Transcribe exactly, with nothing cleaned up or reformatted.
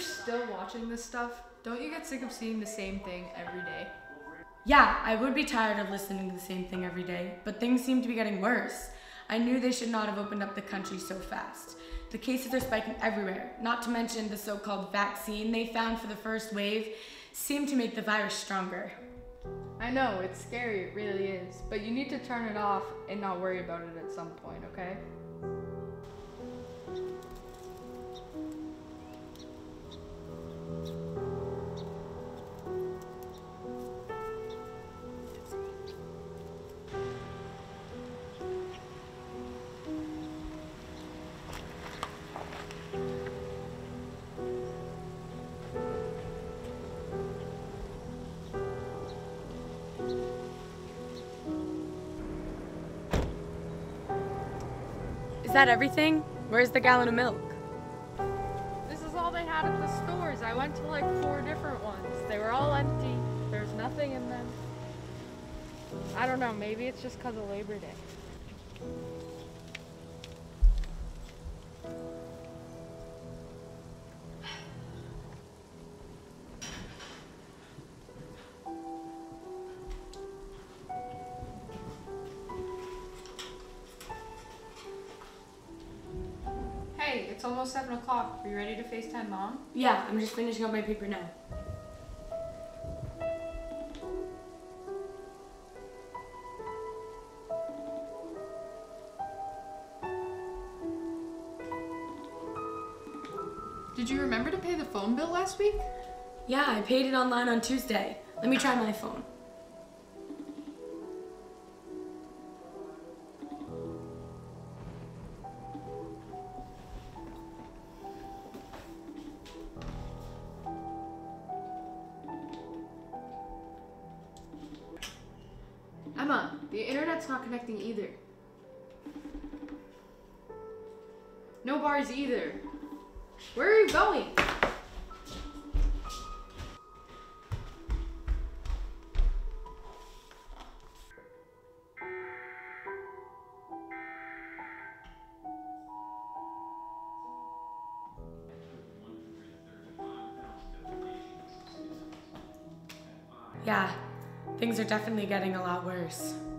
still watching this stuff, don't you get sick of seeing the same thing every day? Yeah, I would be tired of listening to the same thing every day, but things seem to be getting worse. I knew they should not have opened up the country so fast. The cases are spiking everywhere, not to mention the so-called vaccine they found for the first wave seemed to make the virus stronger. I know, it's scary, it really is, but you need to turn it off and not worry about it at some point, okay? Is that everything? Where's the gallon of milk? This is all they had at the stores. I went to like four different ones. They were all empty. There's nothing in them. I don't know, maybe it's just because of Labor Day. Hey, it's almost seven o'clock. Are you ready to FaceTime Mom? Yeah, I'm just finishing up my paper now. Did you remember to pay the phone bill last week? Yeah, I paid it online on Tuesday. Let me try my phone. Emma, the internet's not connecting either. No bars either. Where are you going? Yeah, things are definitely getting a lot worse.